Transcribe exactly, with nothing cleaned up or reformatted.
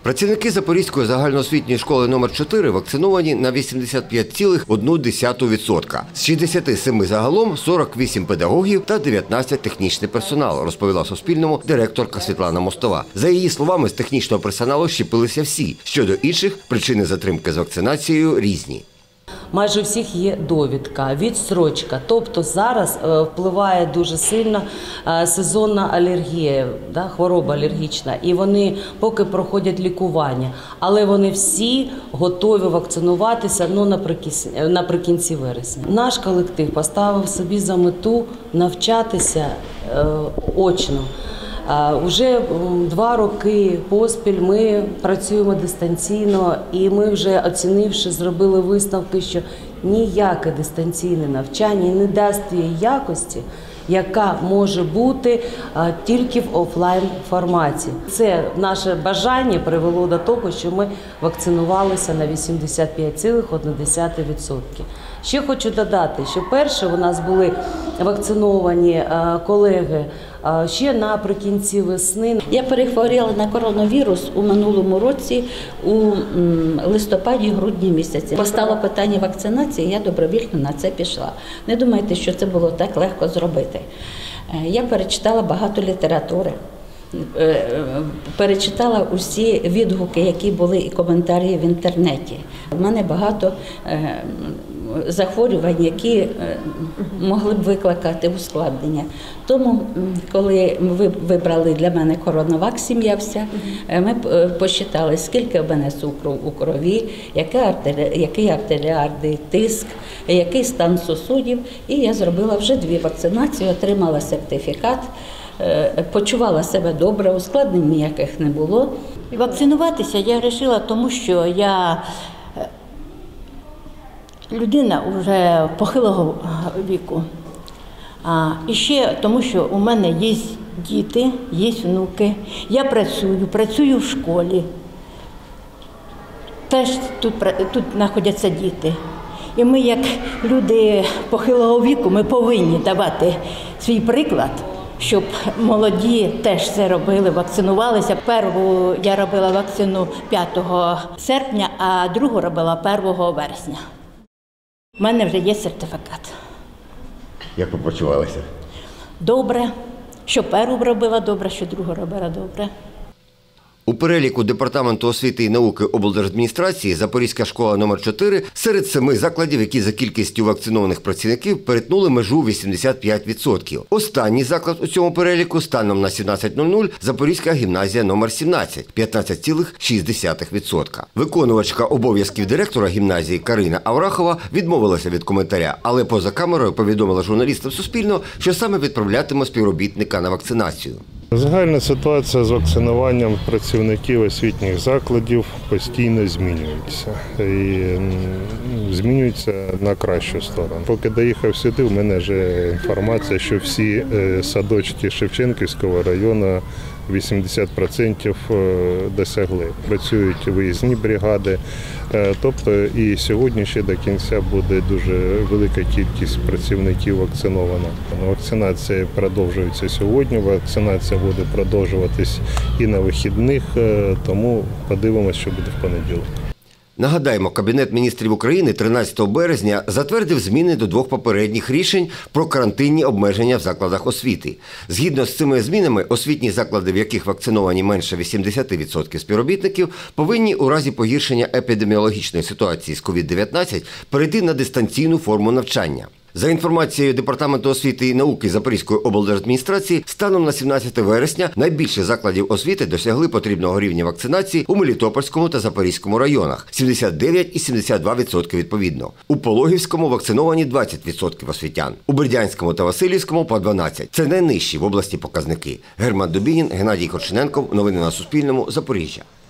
Працівники Запорізької загальноосвітньої школи номер чотири вакциновані на вісімдесят п'ять цілих одну десяту відсотка. З шістдесяти семи загалом сорок вісім педагогів та дев'ятнадцять технічний персонал, розповіла Суспільному директорка Світлана Мостова. За її словами, з технічного персоналу щепилися всі. Щодо інших, причини затримки з вакцинацією різні. Майже у всіх є довідка, відстрочка. Тобто зараз е, впливає дуже сильно е, сезонна алергія, да, хвороба алергічна. І вони поки проходять лікування. Але вони всі готові вакцинуватися ну, наприкінці, наприкінці вересня. Наш колектив поставив собі за мету навчатися е, очно. Уже два роки поспіль ми працюємо дистанційно і ми вже, оцінивши, зробили висновки, що ніяке дистанційне навчання не дасть тієї якості, яка може бути тільки в офлайн форматі. Це наше бажання привело до того, що ми вакцинувалися на вісімдесят п'ять цілих одну десяту відсотка. Ще хочу додати, що перше у нас були вакциновані колеги ще наприкінці весни. Я перехворіла на коронавірус у минулому році у листопаді-грудні місяці. Постало питання вакцинації, я добровільно на це пішла. Не думайте, що це було так легко зробити. Я перечитала багато літератури, перечитала усі відгуки, які були і коментарі в інтернеті. У мене багато захворювань, які могли б викликати ускладнення. Тому, коли ви вибрали для мене коронавак, сім'я вся, ми посчитали, скільки в мене цукру у крові, який артеріальний тиск, який стан сусудів. І я зробила вже дві вакцинації, отримала сертифікат, почувала себе добре, ускладнень ніяких не було. Вакцинуватися я вирішила, тому що я людина вже похилого віку. А, і ще тому, що у мене є діти, є внуки. Я працюю, працюю в школі. Теж тут, тут знаходяться діти. І ми, як люди похилого віку, ми повинні давати свій приклад, щоб молоді теж це робили, вакцинувалися. Першу я робила вакцину п'ятого серпня, а другу робила першого вересня. У мене вже є сертифікат. Як ви почувалися? Добре. Що першу робила добре, що другу робила добре. У переліку Департаменту освіти і науки облдержадміністрації Запорізька школа номер чотири серед семи закладів, які за кількістю вакцинованих працівників перетнули межу вісімдесят п'ять відсотків. Останній заклад у цьому переліку станом на сімнадцята нуль нуль Запорізька гімназія номер сімнадцять – п'ятнадцять цілих шість десятих відсотка. Виконувачка обов'язків директора гімназії Карина Аврахова відмовилася від коментаря, але поза камерою повідомила журналістам Суспільного, що саме відправлятиме співробітника на вакцинацію. Загальна ситуація з вакцинуванням працівників освітніх закладів постійно змінюється. І змінюється на кращу сторону. Поки доїхав сюди, у мене вже інформація, що всі садочки Шевченківського району вісімдесят відсотків досягли. Працюють виїзні бригади, тобто і сьогодні ще до кінця буде дуже велика кількість працівників вакцинована. Вакцинація продовжується сьогодні, вакцинація буде продовжуватись і на вихідних, тому подивимося, що буде в понеділок. Нагадаємо, Кабінет міністрів України тринадцятого березня затвердив зміни до двох попередніх рішень про карантинні обмеження в закладах освіти. Згідно з цими змінами, освітні заклади, в яких вакциновані менше вісімдесят відсотків співробітників, повинні у разі погіршення епідеміологічної ситуації з ковід дев'ятнадцять перейти на дистанційну форму навчання. За інформацією Департаменту освіти і науки Запорізької облдержадміністрації, станом на сімнадцяте вересня найбільше закладів освіти досягли потрібного рівня вакцинації у Мелітопольському та Запорізькому районах – сімдесят дев'ять і сімдесят два відсотки відповідно. У Пологівському вакциновані двадцять відсотків освітян, у Бердянському та Василівському – по дванадцять. Це найнижчі в області показники. Герман Дубінін, Геннадій Корчененков. Новини на Суспільному. Запоріжжя.